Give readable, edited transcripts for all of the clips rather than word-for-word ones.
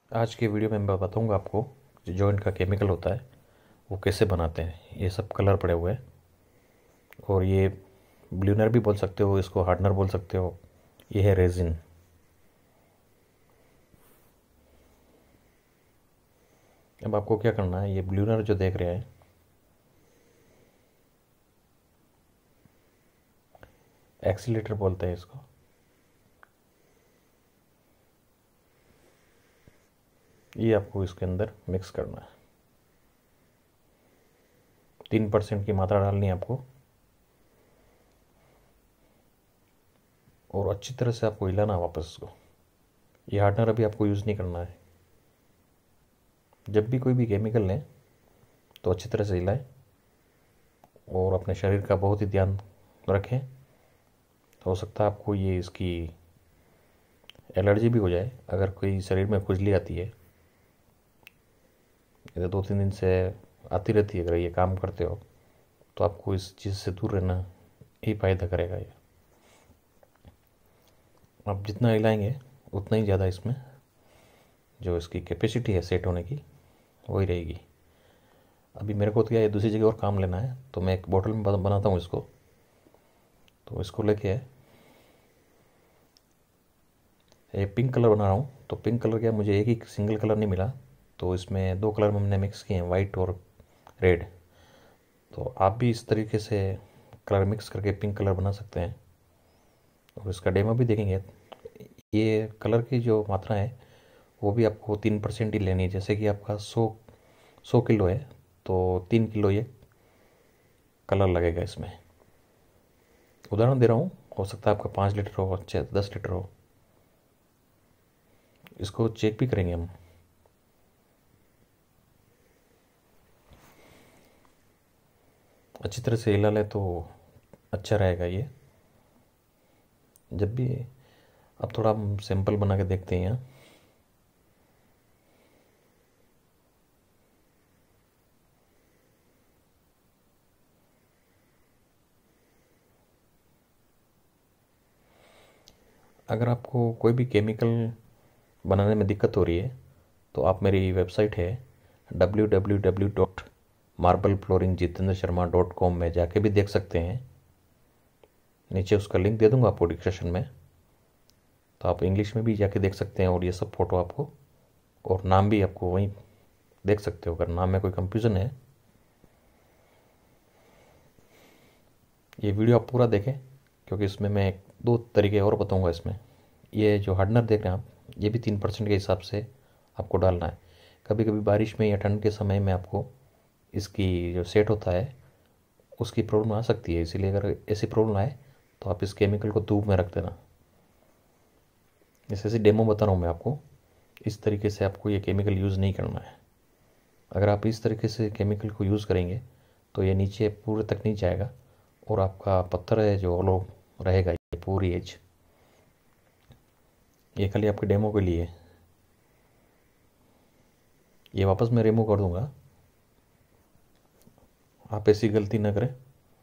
आज के वीडियो में मैं बताऊंगा आपको जो इनका केमिकल होता है वो कैसे बनाते हैं। ये सब कलर पड़े हुए हैं और ये ब्लूनर भी बोल सकते हो, इसको हार्डनर बोल सकते हो। ये है रेजिन। अब आपको क्या करना है, ये ब्लूनर जो देख रहे हैं एक्सीलेटर बोलते हैं इसको। ये आपको इसके अंदर मिक्स करना है। 3% की मात्रा डालनी है आपको और अच्छी तरह से आपको हिलाना है वापस इसको। ये हार्डनर अभी आपको यूज़ नहीं करना है। जब भी कोई भी केमिकल लें तो अच्छी तरह से हिलाएं और अपने शरीर का बहुत ही ध्यान रखें। हो सकता है आपको ये इसकी एलर्जी भी हो जाए। अगर कोई शरीर में खुजली आती है, ये 2-3 दिन से आती रहती है, अगर ये काम करते हो तो आपको इस चीज़ से दूर रहना ही फ़ायदा करेगा। ये आप जितना हिलाएंगे उतना ही ज़्यादा इसमें जो इसकी कैपेसिटी है सेट होने की वही रहेगी। अभी मेरे को तो क्या है, दूसरी जगह और काम लेना है तो मैं एक बोतल में बनाता हूँ इसको। तो इसको लेके ये पिंक कलर बना रहा हूँ। तो पिंक कलर क्या, मुझे एक ही सिंगल कलर नहीं मिला, तो इसमें 2 कलर मैंने मिक्स किए हैं, वाइट और रेड। तो आप भी इस तरीके से कलर मिक्स करके पिंक कलर बना सकते हैं और इसका डेमो भी देखेंगे। ये कलर की जो मात्रा है वो भी आपको 3% ही लेनी है। जैसे कि आपका 100 किलो है तो 3 किलो ये कलर लगेगा इसमें। उदाहरण दे रहा हूँ, हो सकता है आपका 5 लीटर हो, 10 लीटर हो। इसको चेक भी करेंगे हम। अच्छी तरह से हिला लें तो अच्छा रहेगा ये। जब भी अब थोड़ा हम सैंपल बना के देखते हैं यहाँ। अगर आपको कोई भी केमिकल बनाने में दिक्कत हो रही है तो आप मेरी वेबसाइट है www.marbleflooringjitendrasharma.com में जाके भी देख सकते हैं। नीचे उसका लिंक दे दूंगा आपको डिस्क्रिप्शन में, तो आप इंग्लिश में भी जाके देख सकते हैं और ये सब फ़ोटो आपको और नाम भी आपको वहीं देख सकते हो। अगर नाम में कोई कंफ्यूज़न है, ये वीडियो आप पूरा देखें क्योंकि इसमें मैं 2 तरीके और बताऊंगा इसमें। ये जो हार्डनर देख रहे हैं आप, ये भी 3% के हिसाब से आपको डालना है। कभी कभी बारिश में या ठंड के समय में आपको इसकी जो सेट होता है उसकी प्रॉब्लम आ सकती है। इसीलिए अगर ऐसी प्रॉब्लम आए तो आप इस केमिकल को धूप में रख देना। जैसे डेमो बता रहा हूँ मैं आपको, इस तरीके से आपको ये केमिकल यूज़ नहीं करना है। अगर आप इस तरीके से केमिकल को यूज़ करेंगे तो ये नीचे पूरे तक नहीं जाएगा और आपका पत्थर है जो होलो रहेगा ये पूरी एज। ये खाली आपके डेमो के लिए। ये वापस मैं रिमूव कर दूंगा, आप ऐसी गलती ना करें।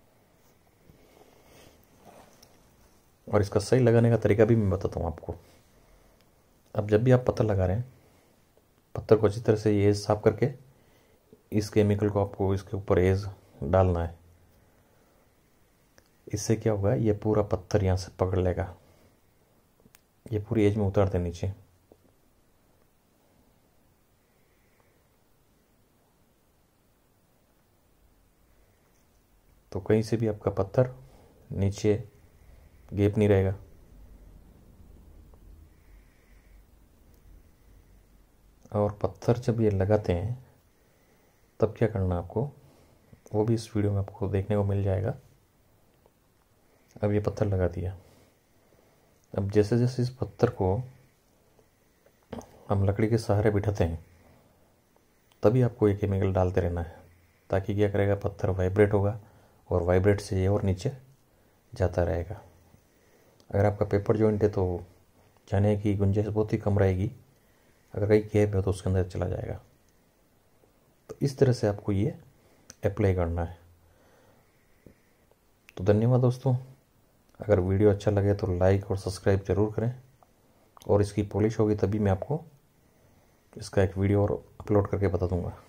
और इसका सही लगाने का तरीका भी मैं बताता हूँ आपको। अब जब भी आप पत्थर लगा रहे हैं, पत्थर को अच्छी तरह से ये एज साफ करके इस केमिकल को आपको इसके ऊपर एज डालना है। इससे क्या होगा, ये पूरा पत्थर यहाँ से पकड़ लेगा। ये पूरी एज में उतार दे नीचे। तो कहीं से भी आपका पत्थर नीचे गैप नहीं रहेगा। और पत्थर जब ये लगाते हैं तब क्या करना आपको, वो भी इस वीडियो में आपको देखने को मिल जाएगा। अब ये पत्थर लगा दिया। अब जैसे जैसे इस पत्थर को हम लकड़ी के सहारे बिठाते हैं तभी आपको ये केमिकल डालते रहना है, ताकि क्या करेगा, पत्थर वाइब्रेट होगा और वाइब्रेट से ये और नीचे जाता रहेगा। अगर आपका पेपर जॉइंट है तो जाने की गुंजाइश बहुत ही कम रहेगी। अगर कहीं गैप है तो उसके अंदर चला जाएगा। तो इस तरह से आपको ये अप्लाई करना है। तो धन्यवाद दोस्तों। अगर वीडियो अच्छा लगे तो लाइक और सब्सक्राइब ज़रूर करें और इसकी पॉलिश होगी तभी मैं आपको इसका एक वीडियो और अपलोड करके बता दूंगा।